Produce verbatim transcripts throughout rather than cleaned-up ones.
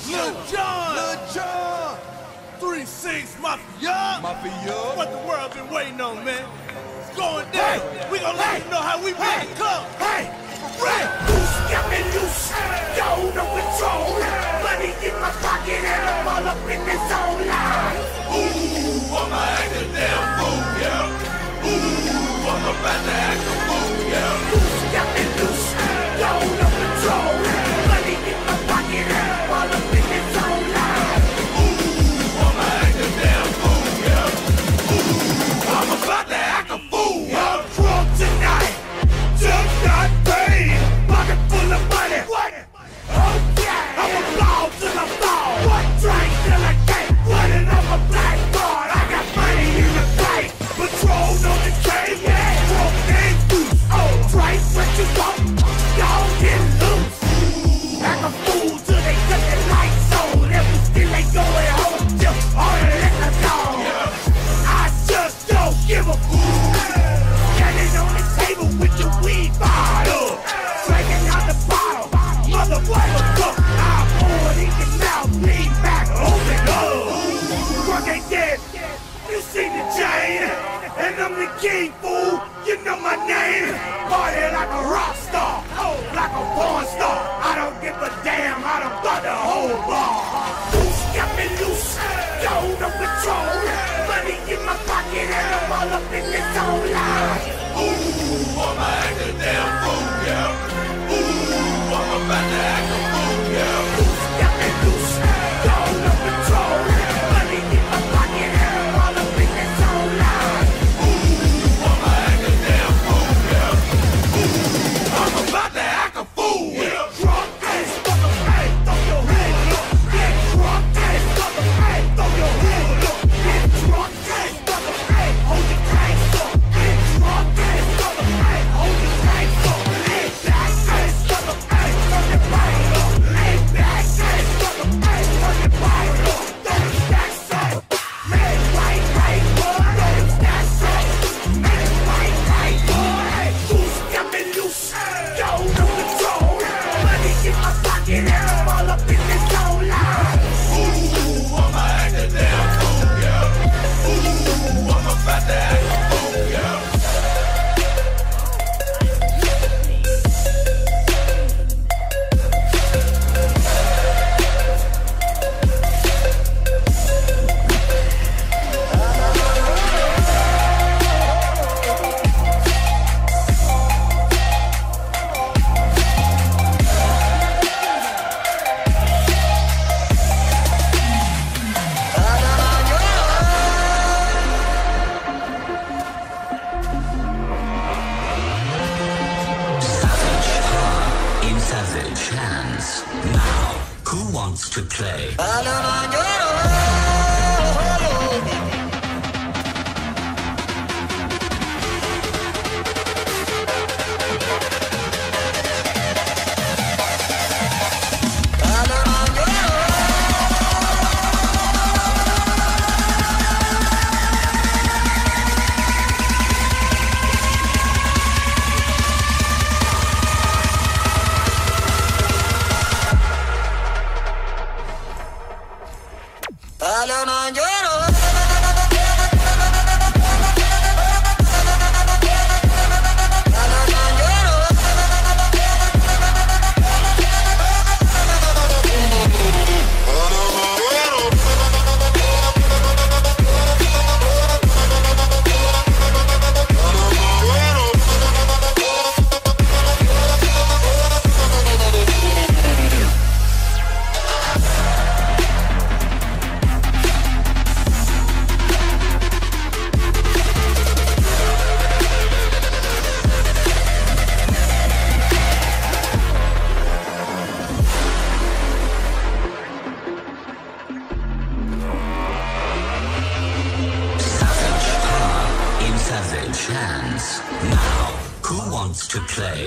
Lil Jon! Lil Jon! three six Mafia! Mafia! What the world been waiting on, man? It's going down. Hey. We gonna let hey. you know how we hey. make it come. Hey! Right! Loose, got me loose. Go no control. Money in my pocket and I'm all up in this zone line. Ooh, I'ma act a damn fool, yeah. Ooh, I'm about to act a fool, yeah. Loose, got me loose. Go no control. Money in my pocket and I'm all up in this zone line. Ooh, I'ma act a damn fool, yeah. Ooh, I'm about to act a fool, yeah. I'm drunk tonight. Just got paid. Pocket full of money. What? Okay. I'ma ball till I fall. What? Drink till I can't. Running on my blackboard. I got money in the bank. Patrol on the chain. Yeah. Drunk and loose. Oh, drink what you want. Y'all get loose. Act a fool till they cut the lights on. And we still ain't going home till all the liquor gone. I just don't give a fool. Standing on the table with your weed bottle. Drinking out the bottle. Motherfucker, look. I pour it in your mouth. Lean back. Open up. Drunk ain't dead. You see the chain. And I'm the king, fool. You know my name. Party like a rock star. Oh, like a porn star. I don't give a damn. I done bought the whole bar. Loose, got me loose. Go no control. Money in my pocket and I'm all up in this zone line. Ooh, I'ma act a damn fool, yeah. Ooh, I'm about to act a fool, yeah. Loose, got me loose. Go no control. Money in my pocket and I'm all up in this zone line. Ooh, I'ma act a damn fool, yeah. Ooh, I'm about to act a fool, yeah. Drunk ass fucker, hey, throw your head up. Get drunk ass fucker, hey, throw your head up. Get drunk ass fucker, hey, hold your tanks up. Get drunk ass fucker, hey, hold your tanks up. Lay back ass fucker, hey, turn your brain up. Lay back ass fucker, hey, turn your brain up. Throw the stacks up. Man, right, right, boy. Throw the stacks up. Man, right, right, boy. Hey, loose, got me loose. Go no control. Money in my pocket and I'm all up in this zone line. Ooh, I'ma act a damn fool, yeah. Ooh, I'm about to act a fool, yeah. In savage hands. Now, who wants to play? Hands. Now, who wants to play?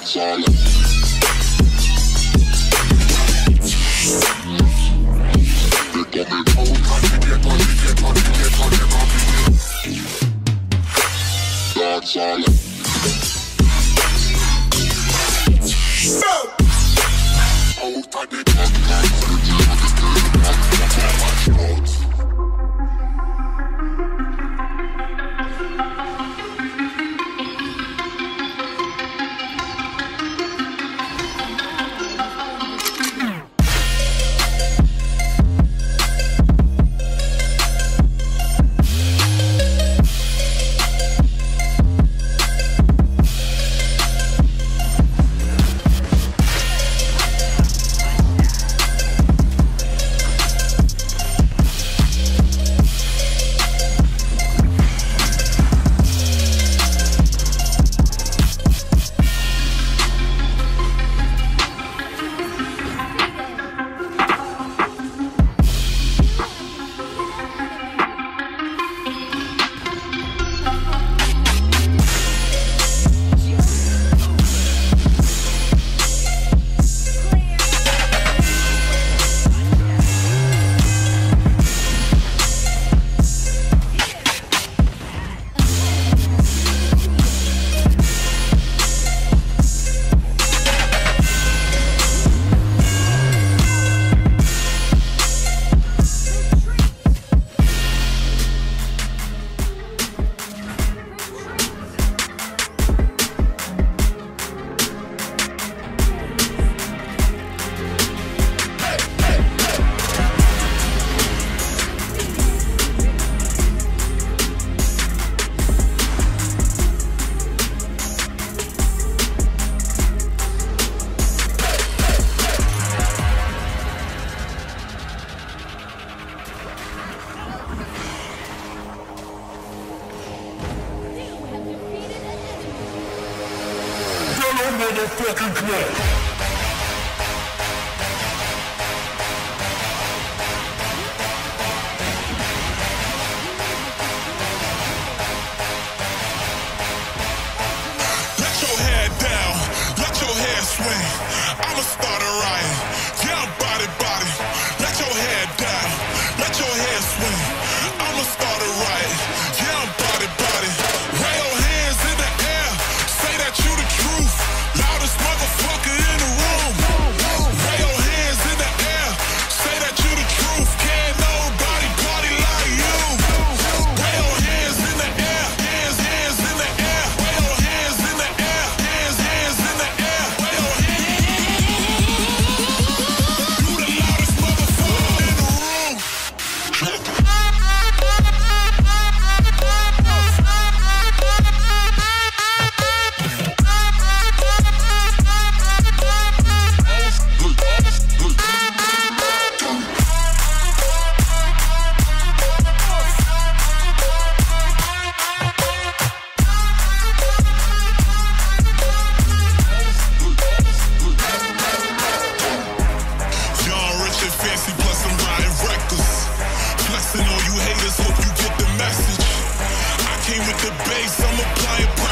Motherfucking club. I'ma start a riot. Yeah, I'm body, body. Let your head down. Let your head swing. I'ma start a riot. Yeah, I'm body, body. Wave your hands in the air. Say that you the truth. Loudest motherfucker in the room. Wave your hands in the air. Say that you the truth. Can't nobody party like you. Wave your hands in the air. Hands, hands in the air. Wave your hands in the air. Hands, hands in the air. Wave your hands. Fancy plus I'm riding reckless. Flexing on you haters, hope you get the message. I came with the bass, I'm applying.